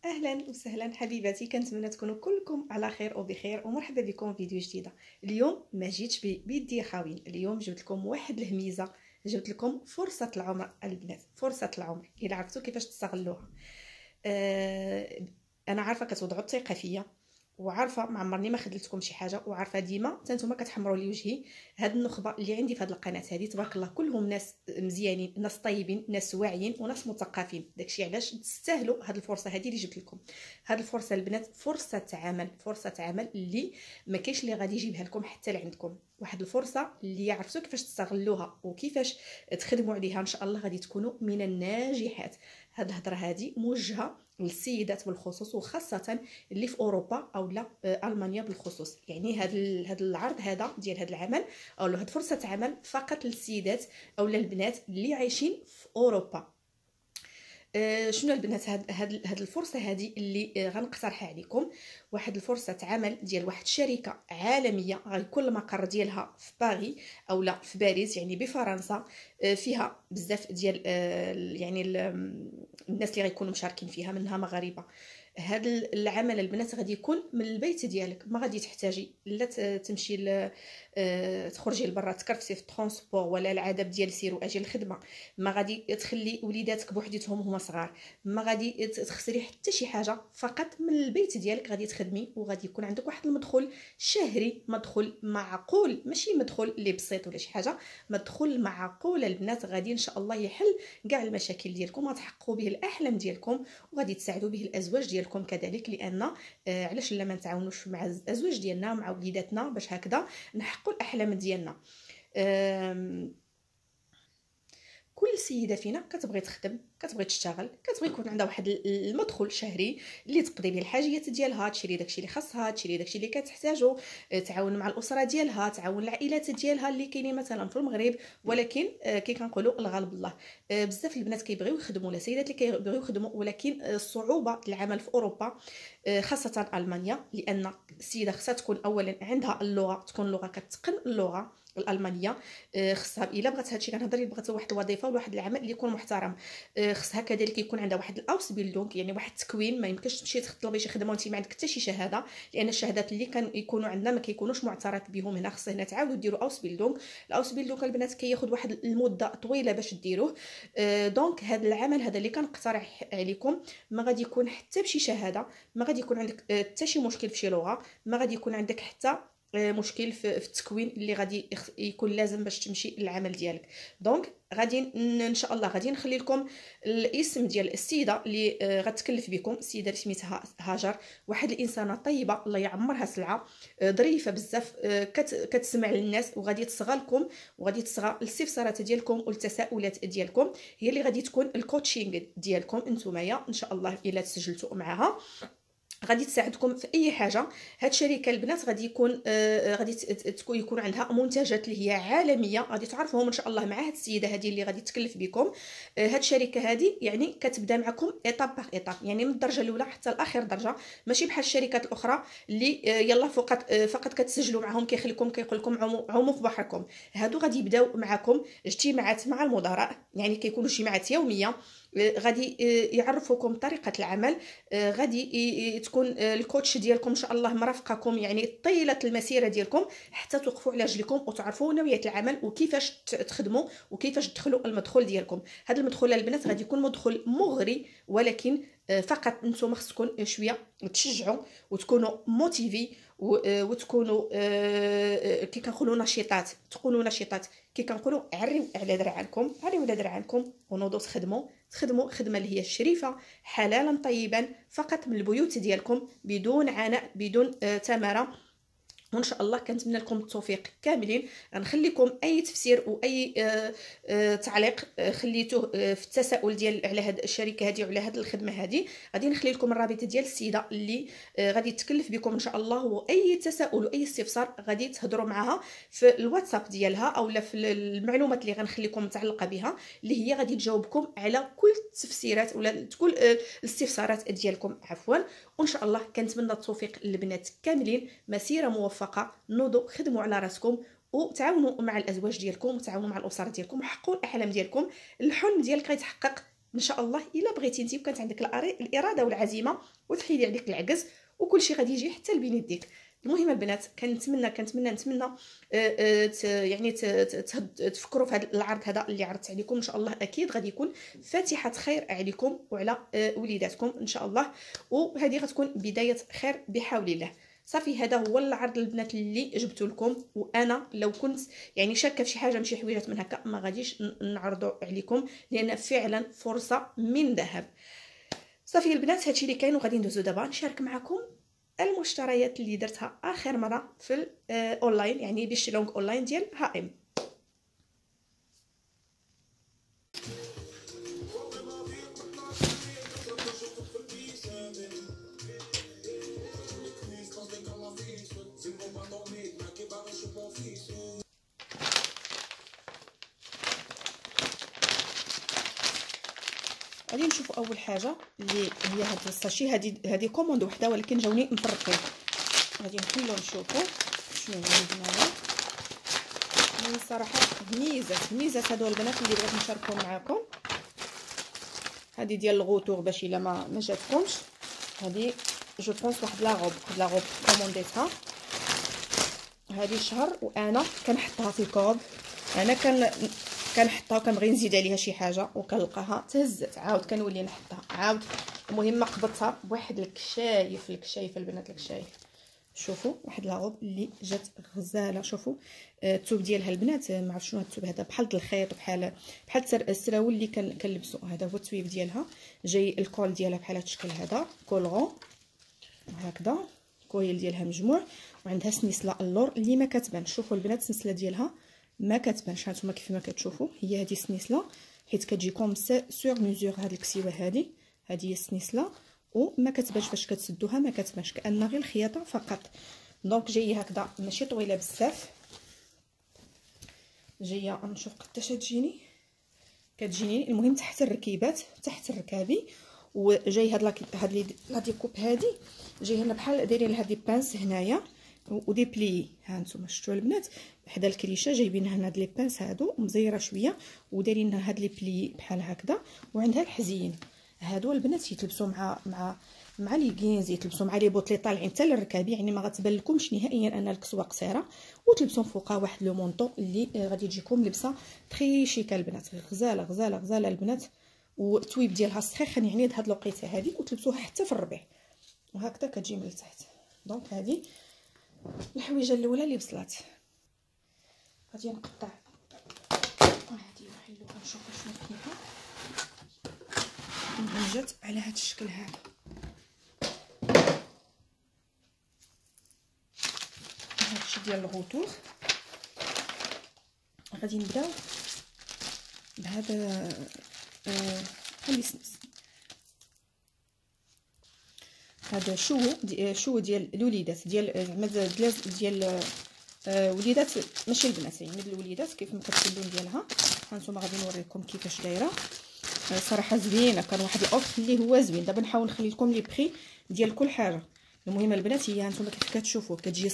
اهلا وسهلا حبيباتي، كنتمنى تكونوا كلكم على خير وبخير ومرحبا بكم في فيديو جديده. اليوم ما جيتش بيدي يا خاوين، اليوم جبت لكم واحد الهميزه، جبت لكم فرصه العمر البنات، فرصه العمر الا عرفتوا كيفاش تستغلوها. آه انا عارفه كتوضعوا الثقه فيا، وعارفه ما عمرني ما خدلتكم شي حاجه، وعارفه ديما حتى نتوما كتحمروا لي وجهي. هاد النخبه اللي عندي في هاد القناه هذه تبارك الله كلهم ناس مزيانين، ناس طيبين، ناس واعيين وناس مثقفين. داكشي علاش تستاهلوا هاد الفرصه هذه اللي جبت لكم. هاد الفرصه البنات فرصه عمل، فرصه عمل اللي ما كاينش اللي غادي يجيبها لكم حتى لعندكم. واحد الفرصه اللي عرفتوا كيفاش تستغلوها وكيفاش تخدموا عليها، ان شاء الله غادي تكونوا من الناجحات. هاد الهضره هذه موجهه للسيدات بالخصوص، وخاصه اللي في اوروبا او لا المانيا بالخصوص. يعني هذا العرض هذا ديال هذا العمل او هاد فرصه عمل فقط للسيدات او للبنات اللي عايشين في اوروبا. شنو البنات؟ هاد الفرصه هذه اللي غنقترحها عليكم. واحد الفرصه عمل ديال واحد الشركه عالميه غيكون المقر ديالها في باغي او لا في باريس، يعني بفرنسا. فيها بزاف ديال يعني الناس اللي غيكونوا مشاركين فيها منها مغاربه. هذا العمل البنات غادي يكون من البيت ديالك، ما غادي تحتاجي لا تمشي تخرجي لبرا تكرفسي في الترونسبور ولا العذاب ديال سير واجي الخدمه. ما غادي تخلي وليداتك بوحديتهم هما صغار، ما غادي تخسري حتى شي حاجه. فقط من البيت ديالك غادي تخدمي، وغادي يكون عندك واحد المدخول شهري، مدخول معقول، ماشي مدخول اللي بسيط ولا شي حاجه، مدخول معقول البنات غادي ان شاء الله يحل كاع المشاكل ديالكم، وتحققوا به الاحلام ديالكم، وغادي تساعدوا به الازواج ديالكم كذلك. لان علاش لا ما نتعاونوش مع الازواج ديالنا مع وليداتنا باش هكذا نحققوا الاحلام ديالنا. كل سيده فينا كتبغي تخدم، كتبغي تشتغل، كتبغي يكون عندها واحد المدخول شهري اللي تقضي به الحاجيات ديالها، تشري داكشي اللي خاصها، تشري داكشي اللي كتحتاجو، تعاون مع الاسره ديالها، تعاون العائلات ديالها اللي كاينين مثلا في المغرب. ولكن كي كنقولوا الغالب الله، بزاف البنات كيبغيو يخدموا، ولا سيدات اللي كيبغيو يخدموا، ولكن الصعوبه العمل في اوروبا خاصه المانيا، لان السيده خصها تكون اولا عندها اللغه، تكون اللغه كتقن اللغه الالمانيه. خصها الا بغات هادشي كنهضر، بغات واحد الوظيفه ولا واحد العمل اللي يكون محترم، خصها كذلك يكون عندها واحد الاوس بيلدونغ، يعني واحد التكوين. ما يمكنش تمشي تطلبي شي خدمه وانت ما عندك حتى شي شهاده، لان الشهادات اللي كان يكونوا عندنا ما كيكونوش معترف بهم هنا. خص هنا تعاودوا ديروا اوس بيلدونغ. الاوس بيلدونغ البنات كياخذ واحد المده طويله باش ديروه. دونك هذا العمل هذا اللي كنقترح عليكم ما غادي يكون حتى بشي شهاده، ما غادي يكون عندك حتى شي مشكل في شي لغه، ما غادي يكون عندك حتى مشكل في التكوين اللي غادي يكون لازم باش تمشي للعمل ديالك. دونك غادي ان شاء الله غادي نخلي لكم الاسم ديال السيده اللي غتكلف بكم. السيده اللي سميتها هاجر، واحد الانسانه طيبه الله يعمرها سلعه، ظريفه بزاف، كتسمع للناس، وغادي تصغى لكم، وغادي تصغى الاستفسارات ديالكم والتساؤلات ديالكم. هي اللي غادي تكون الكوتشينغ ديالكم نتوما ان شاء الله الا تسجلتوا معها، غادي تساعدكم في اي حاجه. هاد الشركه البنات غادي يكون غادي تكون يكون عندها منتجات اللي هي عالميه، غادي تعرفوهم ان شاء الله مع هاد السيده هذه اللي غادي تكلف بكم. هاد الشركه هذه يعني كتبدا معكم ايطاب باغ ايطاب، يعني من الدرجه الاولى حتى لاخر درجه، ماشي بحال الشركات الاخرى اللي يلا فقط كتسجلوا معهم كيخليكم كيقول لكم عوموا في بحركم. هادو غادي يبداو معكم اجتماعات مع المدراء، يعني كيكونوا اجتماعات يوميه، غادي يعرفوكم طريقه العمل. غادي تكون الكوتش ديالكم ان شاء الله مرافقكم، يعني طيله المسيره ديالكم حتى توقفوا على رجلكم وتعرفوا نوعيه العمل وكيفاش تخدموا وكيفاش تدخلوا المدخول ديالكم. هذا المدخول البنات غادي يكون مدخول مغري، ولكن فقط نتوما خصكم شويه تشجعوا وتكونوا موتيفي وتكونوا كي كنقولوا نشيطات، تكونوا نشيطات. كي كنقولوا عريو على دراعانكم، عريو على دراعانكم ونوضوا تخدموا خدمه اللي هي شريفه حلالا طيبا، فقط من البيوت ديالكم، بدون عناء، بدون تماره. وان شاء الله كنتمنى لكم التوفيق كاملين. غنخليكم اي تفسير واي تعليق خليتوه في التساؤل ديال على هذه الشركه هذه وعلى هذه الخدمه هذه، غادي نخلي لكم الرابط ديال السيده اللي غادي تكلف بكم ان شاء الله. واي تساؤل واي استفسار غادي تهضروا معها في الواتساب ديالها او في المعلومات اللي غنخليكم متعلقه بها، اللي هي غادي تجاوبكم على كل التفسيرات ولا كل الاستفسارات ديالكم عفوا. وان شاء الله كنتمنى التوفيق للبنات كاملين، مسيره موفقه. نوضوا خدموا على راسكم وتعاونوا مع الازواج ديالكم وتعاونوا مع الاسر ديالكم وحققوا الاحلام ديالكم. الحلم ديالك غيتحقق ان شاء الله الا بغيتي انت وكانت عندك الاراده والعزيمه وتحيدي عليك العجز، وكل شيء غادي يجي حتى لبين يديك. المهم البنات كنتمنى يعني تفكروا في هذا العرض هذا اللي عرضت عليكم. ان شاء الله اكيد غادي يكون فاتحه خير عليكم وعلى وليداتكم ان شاء الله، وهذه غتكون بدايه خير بحول الله. صافي، هذا هو العرض البنات اللي جبته لكم. وانا لو كنت يعني شاكه في شي حاجه من شي حويجات من هكا ما غاديش نعرضوا عليكم، لان فعلا فرصه من ذهب. صافي البنات، هادشي اللي كاين، وغادي ندوزو دابا نشارك معكم المشتريات اللي درتها اخر مره في الاونلاين، يعني بالشلونغ اونلاين ديال HM. غادي نشوفوا اول حاجه اللي هي هاد الساشي. هادي كوموند وحده ولكن جاوني مفرقين. غادي نحلو نشوفوا شنو عندنا. الصراحه ميزات هادو البنات اللي بغيت نشاركهم معكم. هادي ديال الغوتور باش الا ما جاتكمش. هادي جو بونس واحد لاغوب كومونديتها هادي شهر، وانا كنحطها في الكوب. انا كنحطها وكنبغي نزيد عليها شي حاجه وكنلقاها تهزت، عاود كنولي نحطها عاود. المهم قبضتها بواحد الكشايف البنات، الكشايف. شوفوا واحد لاغوب اللي جات غزاله. شوفوا الثوب ديالها البنات، ما عرفت شنو الثوب هذا، بحال الخيط بحال السراول اللي كنلبسوا. هذا هو الثويب ديالها، جاي الكول ديالها بحال هذا الشكل، هذا كولغون هكذا، كويل ديالها مجموع، وعندها سنيسله اللور اللي ما كتبان. شوفوا البنات السنسله ديالها ما كتبانش، هانتوما كيف ما كتشوفوا هي هذه سنيسله، حيت كتجيكم سور ميزور. هاد الكسيوه هذه هي السنيسله، وما كتبانش فاش كتسدوها، ما كتبانش، كأنها غير الخياطه فقط. دونك جايه هكذا ماشي طويله بزاف، جايه نشوف قداش كتجيني. المهم تحت الركيبات، تحت الركابي. وجاي هاد لا ديكوب هادي جاي هنا بحال دايرين لها دي بانس هنايا ودي بلي. ها نتوما شفتوا البنات حدا الكريشه جايبين هنا هاد لي بانس هادو مزيره شويه ودايرين هاد لي بلي بحال هكذا، وعندها الحزين. هادو البنات يتلبسوا مع لي كينز، يتلبسوا مع لي بوط لي طالعين حتى للركابي، يعني ما غتبان لكمش نهائيا ان الكسوه قصيره، وتلبسوا فوقها واحد لو مونطو اللي غادي تجيكم لبسه تري شيك البنات. غزاله البنات، والتويب ديالها سخيخن يعني هاد الوقيته هذه، وتلبسوها حتى في الربيع وهكذا كتجي من التحت. دونك هذه الحويجه الاولى اللي وصلت. غادي نقطع هذه نحلوها نشوفوا شنو فيها. جات على هذا الشكل هذا. هادشي ديال الغوتور. غادي نبداو بهذا هذا شو ديال الوليدات، ديال زعما ديال وليدات ماشي البنات، يعني الوليدات كيف ما كتشوفوا ديالها. هانتوما غادي نوريكم كيفاش دايره. صراحه زوينه، كان واحد الاوفر اللي هو زوين. دابا نحاول نخلي لكم لي بري ديال كل حاجه. المهم البنات هي هانتوما كيف كتشوفوا كتجي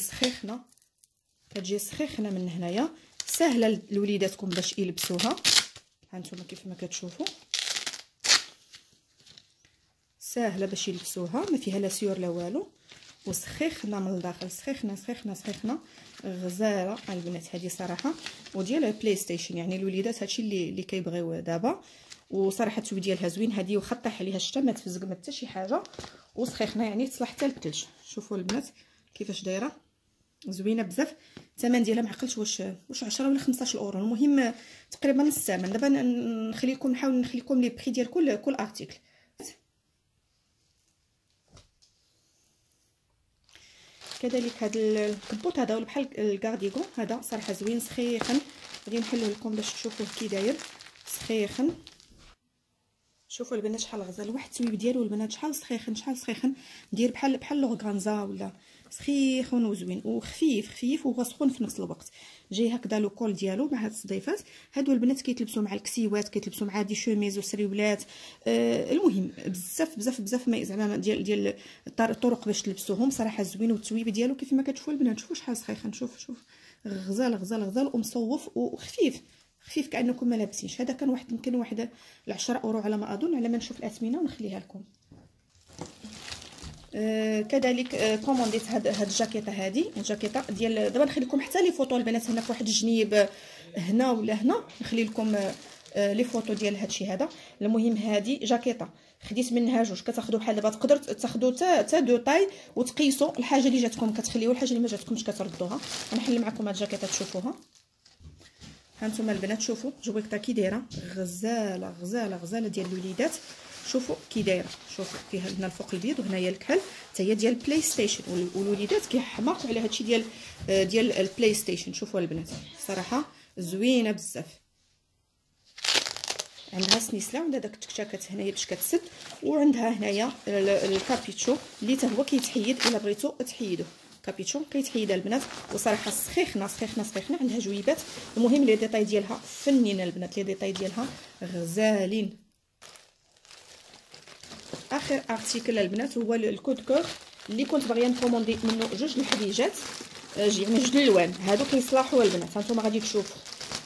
سخيخنه من هنايا، سهله لوليداتكم باش يلبسوها. هانتوما كيف ما كتشوفوا ساهله باش يلبسوها، ما فيها لا سيور لا والو، وسخيخنا من الداخل، سخيخنا غزاله البنات هذه صراحه. وديال بلاي ستيشن، يعني الوليدات هادشي اللي كيبغيو دابا. وصراحه التوب ديالها زوين، هذه واخا طاح عليها الشتا ما تفزق ما حتى شي حاجه، وسخيخنا يعني تصلح حتى للثلج. شوفوا البنات كيفاش دايره، زوينه بزاف. الثمن ديالها ما عقلتش واش 10 ولا 15 اورو، المهم تقريبا نص الثمن. دابا نحاول نخلي لكم لي بري ديال كل ارتيكل. كذلك هذا الكبوط هذا ولا بحال الكارديغون هذا صراحه زوين سخيخن. غادي نحلوه لكم باش تشوفوه كي داير سخيخن. شوفوا البنات شحال غزال، واحد التويب ديالو البنات شحال سخيخن، داير بحال لوغانزا ولا سخيخون وزوين وخفيف وهو سخون في نفس الوقت. جاي هكذا لو كول ديالو مع هاد الصديفات. هادو البنات كيتلبسوا مع الكسيوات، كيتلبسوا مع دي شوميز وسريولات. المهم بزاف ما زعما ديال الطرق باش تلبسوهم. صراحه زوين، والتويب ديالو كيف ما كتشوفوا البنات شوفوا شحال سخيخن. شوف غزال ومصوف وخفيف خفيف كانكم ما لابسينش. هذا كان واحد يمكن واحد 10 اورو على ما اظن، على ما نشوف الاثمنه ونخليها لكم. كذلك كومونديت هاد الجاكيطه هذه، الجاكيطه ديال دابا نخلي لكم حتى لي فوطو البنات هنا في واحد الجنيب هنا ولا هنا، نخلي لكم لي فوطو ديال هادشي هذا. المهم هذه جاكيطه خديت منها جوج، كتاخذوا بحال دابا تقدر تاخذوا حتى دو طاي وتقيسوا الحاجه اللي جاتكم كتخليوها، الحاجه اللي ما جاتكمش كتردوها. غنحل معكم هاد الجاكيطه تشوفوها. هانتوما البنات شوفوا جويكطه كي دايره، غزاله غزاله غزاله ديال الوليدات. شوفوا كي دايره، شوفوا فيها هنا الفوق البيض وهنايا الكحل، حتى هي ديال البلاي ستيشن، والوليدات كيحماقوا على هادشي ديال البلاي ستيشن. شوفوا البنات صراحه زوينه بزاف، عندها سنيسله وعندها داك التكتاكات هنايا باش كتسد، وعندها هنايا الكابيتشو اللي حتى هو كيتحيد الا بغيتو تحيدوه. كابيتشو كيتحيد البنات، وصراحه سخيخنا سخيخنا سخيخنا، عندها جويبات. المهم لي ديتاي ديالها فنينه البنات، لي ديتاي ديالها غزالين. اخر ارتيكل البنات هو الكود كور اللي كنت باغيه نكوموندي منه جوج الحديجات، يعني جوج الالوان هادو كيصلحوا البنات. هانتوما غادي تشوفوا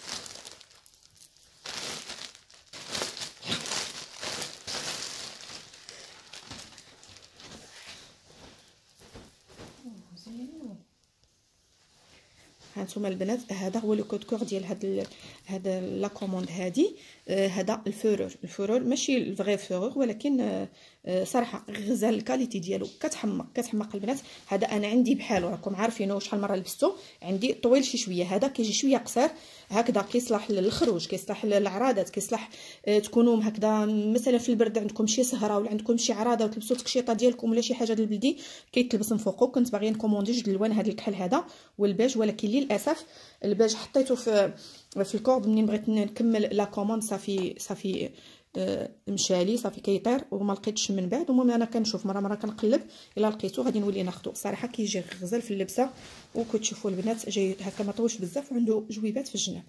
هانتوما البنات. هذا هو لو كود كور ديال هاد لا كوموند هادي. هذا الفورور ماشي الفغي فورور، ولكن صراحه غزال الكاليتي ديالو كتحمق البنات. هذا انا عندي بحالو، راكم عارفينه شحال مره لبستو، عندي طويل شويه. هذا كيجي شويه قصير هكذا، كيصلح للخروج، كيصلح للعراضات، كيصلح تكونوا هكذا مثلا في البرد عندكم شي سهره ولا عندكم شي عراضه وتلبسوا تكشيطه ديالكم ولا شي حاجه ديال البلدي، كيتلبس من فوقو. كنت باغيه نكوموندي جوج الالوان، هذا الكحل هذا والبيج، ولكن للاسف البيج حطيته في الكورب. منين بغيت نكمل لا كوموند صافي مشالي، صافي كيطير وما لقيتش من بعد. المهم انا كنشوف مره كنقلب، الا لقيتو غادي نولي ناخذو. صراحه كيجي غزال في اللبسه، وكتشوفوا البنات جاي هكا ما طويلش بزاف، وعنده جويبات في الجناب.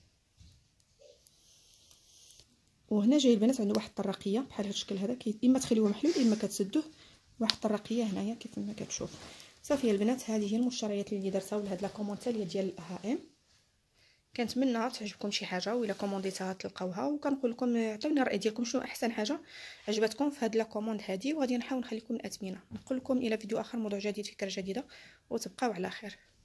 وهنا جاي البنات عنده واحد الطراقيه بحال هذا الشكل هذا، اما تخليوه محلول اما كتسدوه، واحد الطراقيه هنايا كيف ما كتشوف. صافي البنات، هذه هي المشتريات اللي درتها لهاد لا كوموند تاليه ديال HM. كنتمنى تعجبكم شي حاجه، وإلا كومونديتها تلقاوها. وكنقول لكم عطيوني الراي ديالكم، شنو احسن حاجه عجبتكم في هاد لا كوموند هادي، وغادي نحاول نخلي لكم الاثمنه. نقول لكم الى فيديو اخر، موضوع جديد، فكره جديده، وتبقاو على خير.